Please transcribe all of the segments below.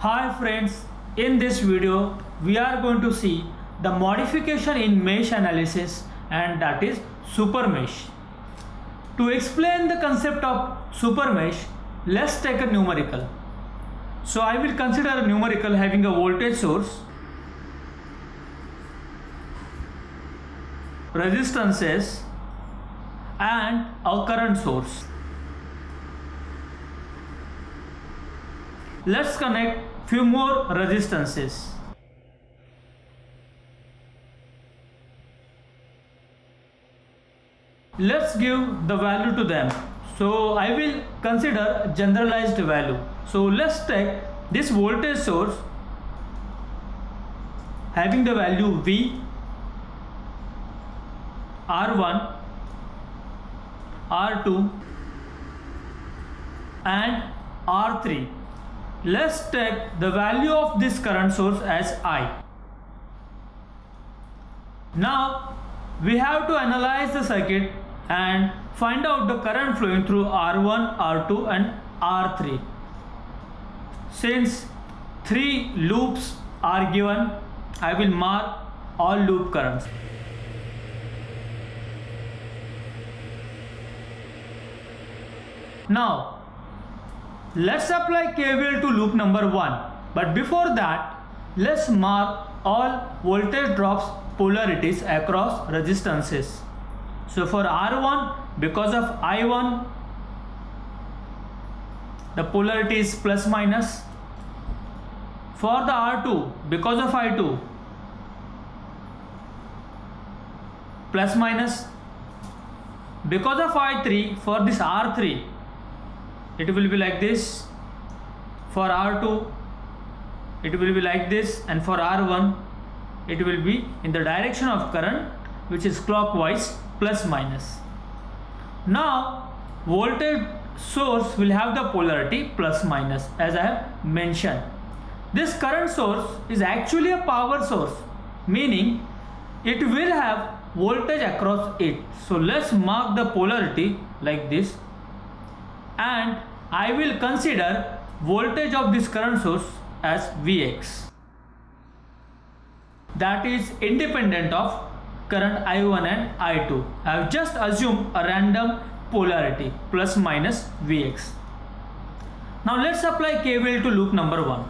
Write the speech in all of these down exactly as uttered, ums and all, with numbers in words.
Hi friends, in this video we are going to see the modification in mesh analysis, and that is supermesh. To explain the concept of supermesh, let's take a numerical. So I will consider a numerical having a voltage source, resistances and a current source. Let's connect few more resistances. Let's give the value to them. So I will consider generalized value. So let's take this voltage source having the value V, R one, R two and R three. Let's take the value of this current source as I. Now we have to analyze the circuit and find out the current flowing through R one, R two and R three. Since three loops are given, I will mark all loop currents. Now let's apply K V L to loop number one, but before that let's mark all voltage drops polarities across resistances. So for R one, because of I one, the polarity is plus minus. For the R two, because of I two, plus minus. Because of I three, for this R three, it will be like this. For R two, it will be like this, and for R one, it will be in the direction of current, which is clockwise, plus minus. Now voltage source will have the polarity plus minus, as I have mentioned. This current source is actually a power source, meaning it will have voltage across it. So let's mark the polarity like this, and I will consider voltage of this current source as V X. That is independent of current I one and I two. I have just assumed a random polarity plus minus V X. Now let's apply K V L to loop number one.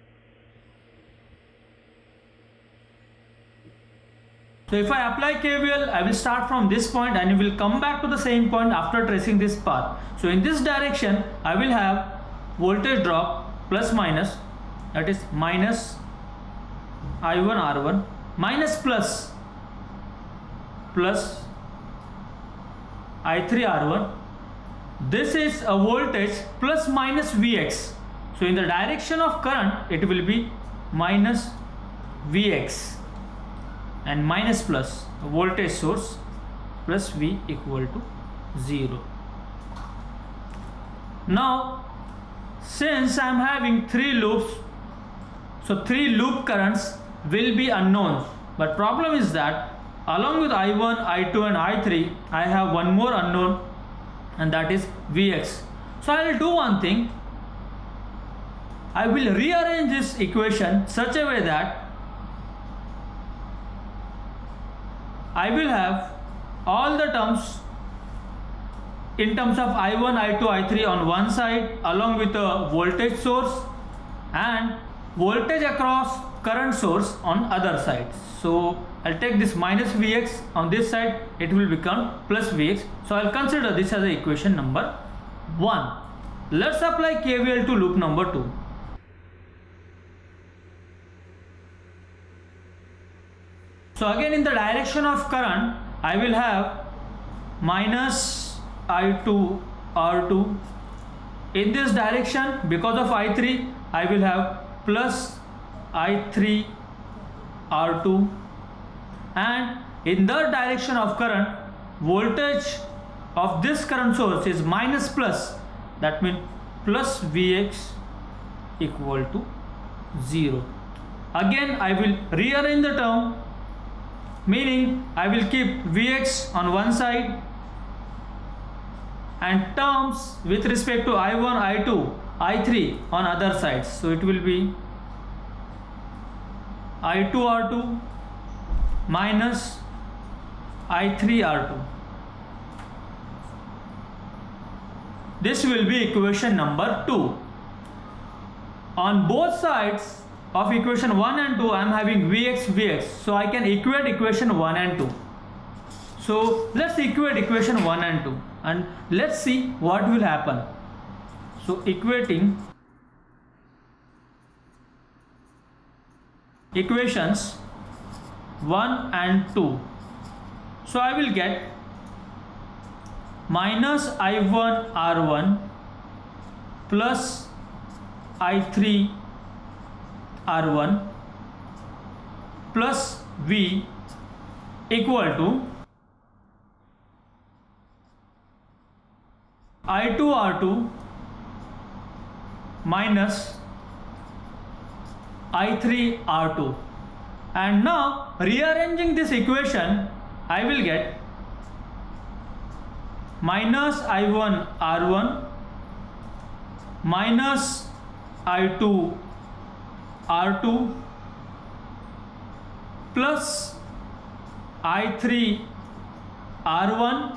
So if I apply K V L, I will start from this point and will come back to the same point after tracing this path. So in this direction, I will have voltage drop plus minus, that is minus I one R one, minus plus plus I three R one. This is a voltage plus minus V X. So in the direction of current, it will be minus V X and minus plus voltage source plus V equal to zero. Now since I am having three loops, so three loop currents will be unknowns, but problem is that along with I one, I two and I three, I have one more unknown, and that is V X. So I will do one thing. I will rearrange this equation such a way that I will have all the terms in terms of I one, I two, I three on one side along with a voltage source, and voltage across current source on other side. So I'll take this minus V X on this side, it will become plus V X. So I'll consider this as a equation number one. Let's apply K V L to loop number two. So again in the direction of current, I will have minus I two R two. In this direction, because of I three, I will have plus I three R two, and in the direction of current, voltage of this current source is minus plus, that means plus V X equal to zero. Again I will rearrange the term, meaning I will keep V X on one side and terms with respect to I one, I two I three on other sides. So it will be I two R two minus I three R two. This will be equation number two. On both sides of equation one and two, I am having Vx, Vx. So I can equate equation one and two. So let's equate equation one and two and let's see what will happen. So equating equations one and two. So I will get minus I one R one plus I three R one plus V equal to I two R two minus I three R two. And now rearranging this equation, I will get minus I one R one minus I two R two plus I three R one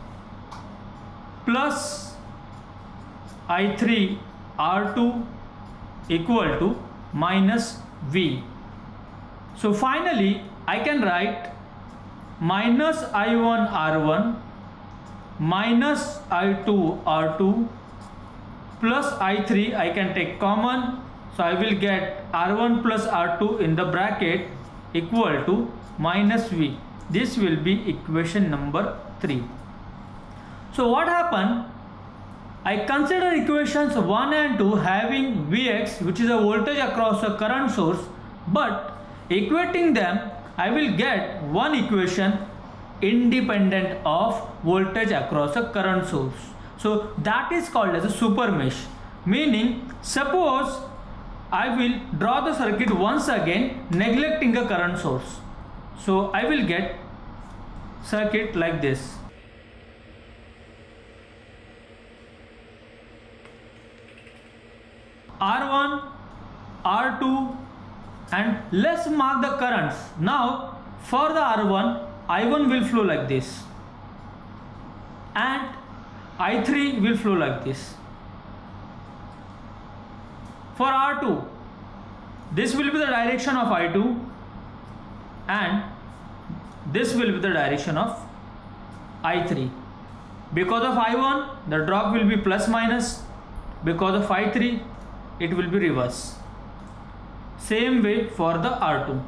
plus I three R two equal to minus V. So finally I can write minus I one R one minus I two R two plus I three, I can take common, so I will get R one plus R two in the bracket equal to minus V. This will be equation number three. So what happened? I consider equations one and two having Vx, which is a voltage across a current source, but equating them, I will get one equation independent of voltage across a current source. So that is called as a super mesh. Meaning, suppose I will draw the circuit once again neglecting a current source. So I will get circuit like this. R one, R two, and let's mark the currents. Now for the R one, I one will flow like this and I three will flow like this. For R two, this will be the direction of I two and this will be the direction of I three. Because of I one, the drop will be plus minus. Because of I three, it will be reverse. Same way for the R two.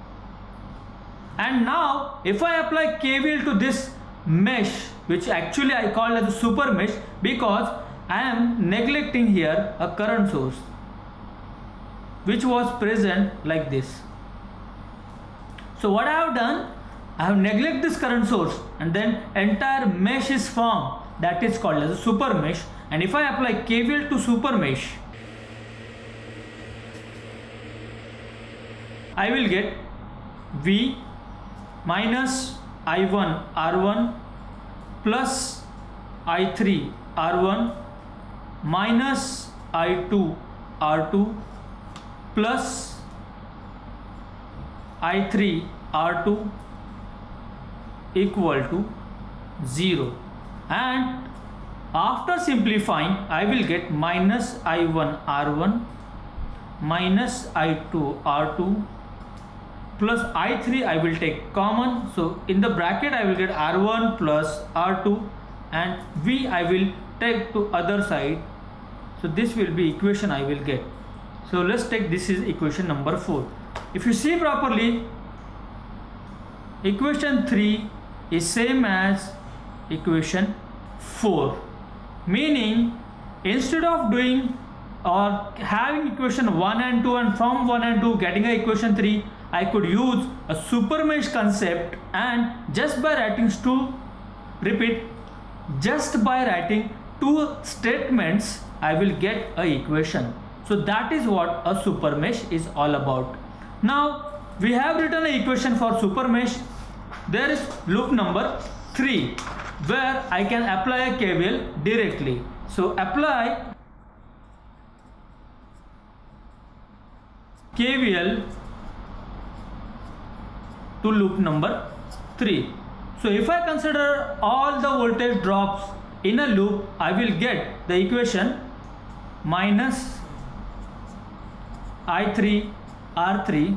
And now if I apply K V L to this mesh, which actually I call as a super mesh, because I am neglecting here a current source which was present like this. So what I have done, I have neglected this current source and then entire mesh is formed, that is called as a super mesh. And if I apply K V L to super mesh, I will get V minus I one R one plus I three R one minus I two R two plus I three R two equal to zero. And after simplifying, I will get minus I one R one minus I two R two plus I three, I will take common, so in the bracket I will get R one plus R two and V I will take to other side. So this will be equation I will get. So let's take this is equation number four. If you see properly, equation three is same as equation four, meaning instead of doing or having equation one and two and from one and two getting a equation three, I could use a super mesh concept and just by writing two, repeat, just by writing two statements, I will get a equation. So that is what a super mesh is all about. Now we have written an equation for super mesh. There is loop number three where I can apply a K V L directly. So apply K V L to loop number three. So if I consider all the voltage drops in a loop, I will get the equation minus I three R three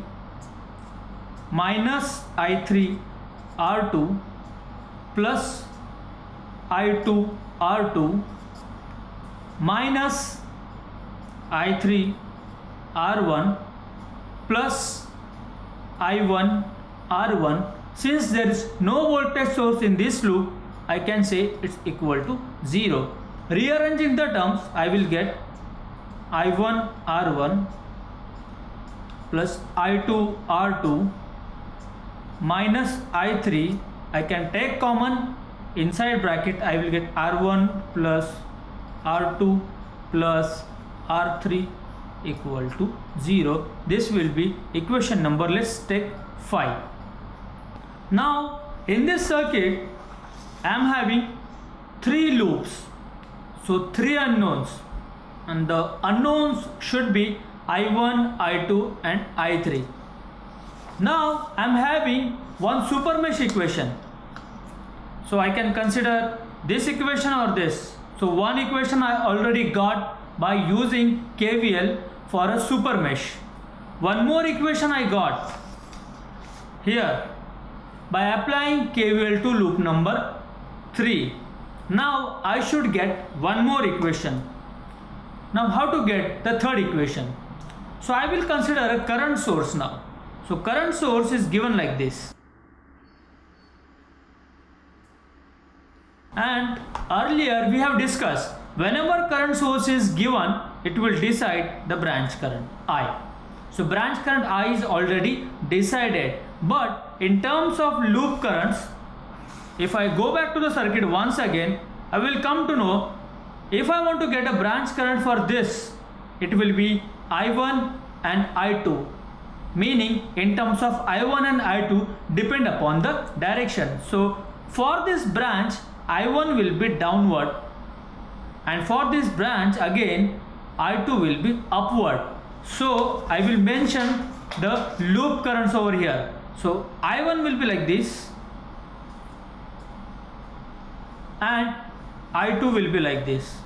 minus I three R two plus I two R two minus I three R one plus I one R one. Since there is no voltage source in this loop, I can say it's equal to zero. Rearranging the terms, I will get I one R one plus I two R two minus I three. I can take common inside bracket. I will get R one plus R two plus R three equal to zero. This will be equation number, let's take five. Now in this circuit I am having three loops, so three unknowns, and the unknowns should be I one, I two and I three. Now I am having one supermesh equation, so I can consider this equation or this. So one equation I already got by using K V L for a supermesh. One more equation I got here by applying K V L to loop number three. Now I should get one more equation. Now how to get the third equation? So I will consider a current source now. So current source is given like this. And earlier we have discussed, whenever current source is given, it will decide the branch current I. So branch current I is already decided. But in terms of loop currents, if I go back to the circuit once again, I will come to know if I want to get a branch current for this, it will be I one and I two. Meaning in terms of I one and I two depend upon the direction. So for this branch, I one will be downward, and for this branch again I two will be upward. So I will mention the loop currents over here. So I one will be like this and I two will be like this.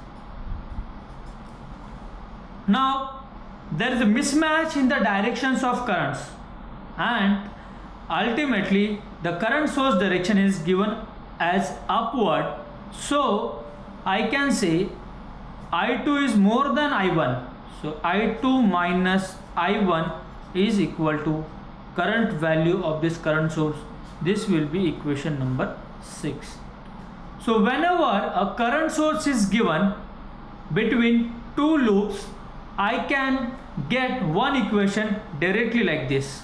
Now there is a mismatch in the directions of currents, and ultimately the current source direction is given as upward. So I can say I two is more than I one. So I two minus I one is equal to current value of this current source. This will be equation number six. So whenever a current source is given between two loops, I can get one equation directly like this.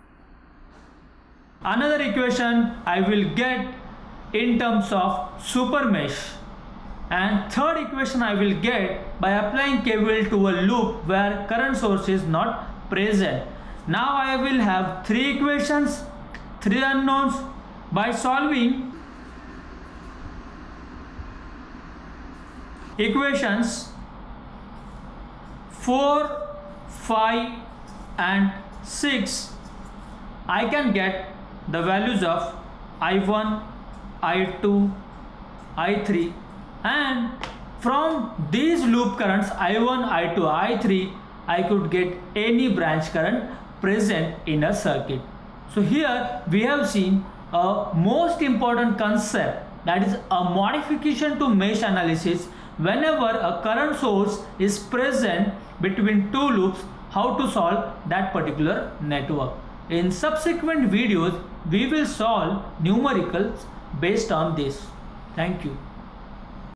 Another equation I will get in terms of supermesh, and third equation I will get by applying K V L to a loop where current source is not present. Now I will have three equations, three unknowns. By solving equations four, five and six, I can get the values of I one, I two, I three, and from these loop currents I one, I two, I three, I could get any branch current present in a circuit. So here we have seen a most important concept, that is a modification to mesh analysis. Whenever a current source is present between two loops, how to solve that particular network. In subsequent videos we will solve numericals based on this. Thank you.